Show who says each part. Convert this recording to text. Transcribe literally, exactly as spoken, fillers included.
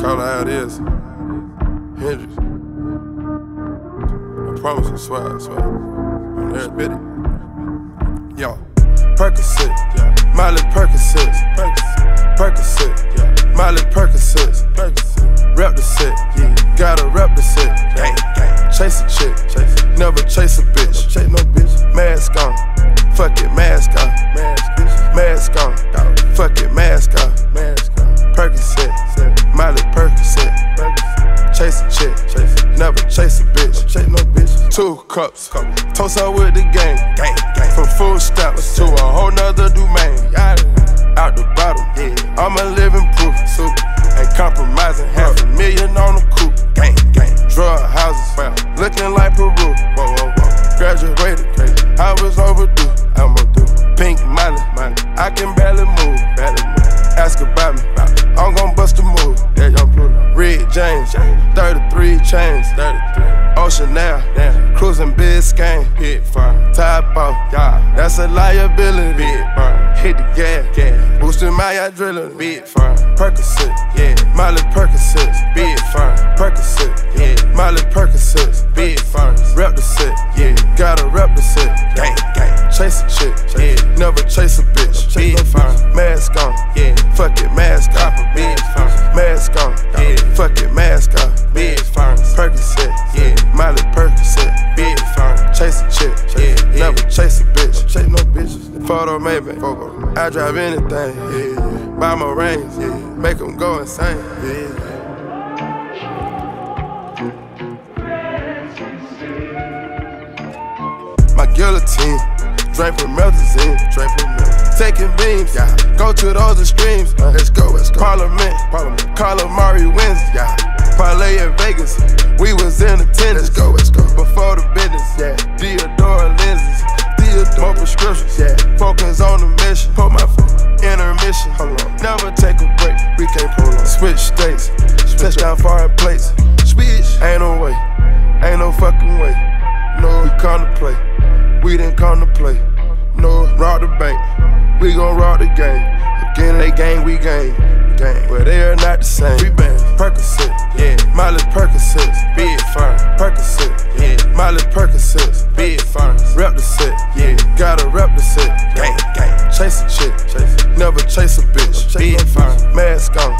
Speaker 1: call it how it is. Hendrix. I promise I swear, I swear. I'm there, spit it. Yo, Percocet, yeah. Miley Percocet, Percocet, yeah. Miley Percocet, rep the set, yeah. Gotta rep the set, gang, gang. Chase a chick, chase. Never chase a bitch, chase no bitch. Mask on, fuck it, mask on, mask, bitch. Mask on, fuck it, mask on, mask on. Percocet, Miley Percocet, chase a chick, chase. Never chase a bitch, chase no bitch. Two cups, toast her with the gang, gang, gang. From food stamps to a whole nother domain. Out the bottom, yeah. I'm a living proof, super. Ain't compromising, half a million on the coupe, gang, gang. Drug houses, well, looking like Peru, whoa, whoa, whoa. Graduated, crazy. I was overdue, I'm overdue. Pink Miley, I can barely move, barely move. Ask about me, I'm gon' bust a move. Yeah, young Pluto. Red James, thirty-three chains, thirty-three. Ocean now, cruising Biscayne, hit fire. Top off, yeah, that's a liability. Big fire. Hit the gas, gas. Boosting my adrenaline, big fire. Percocet, yeah, Miley Percocet, big fire. Percocet, yeah, Miley Percocet, big fire. Rep the set, yeah, gotta rep the set, gang, gang. Chase a chick, yeah, never chase a bitch, big fire. Mask on, yeah, fuck it, mask off, big fire. Mask on, yeah, fuck it, mask off, big fire. Percocet, yeah, Miley Percocet, big fire. Chase a chick, yeah, never chase a bitch, chase no bitches. Photo maybe, I drive anything, yeah. Buy my rings, yeah. Make them go insane, yeah. My guillotine, drink promethazine, drink promethazine. Taking beams, yeah. Go to those extremes, uh, let's go, let's go. Parliament, Parliament. Calamari wins, yeah. Parlay in Vegas, we was in attendance. Let's go, let's go. Before the business, yeah. Theodore lenses, Theodore. More prescriptions, yeah. Focus on the mission. Put my foot, intermission. Hold on. Never take a break, we can't prolong. Switch states, touchdown foreign plates. Switch, ain't no way, ain't no fucking way. No, we come to play, we didn't come to play. No, rob the bank, we gon' rob the game. Again, they gang, we gang. Gang. But they are not the same. We bang Percocet, yeah. Miley Percocet, big fire. Percocet, yeah. Miley Percocet, big fire. Rep the set, yeah. Gotta rep the set, gang, gang. Chase a chick, chase. Never chase a bitch, big fire. Mask on,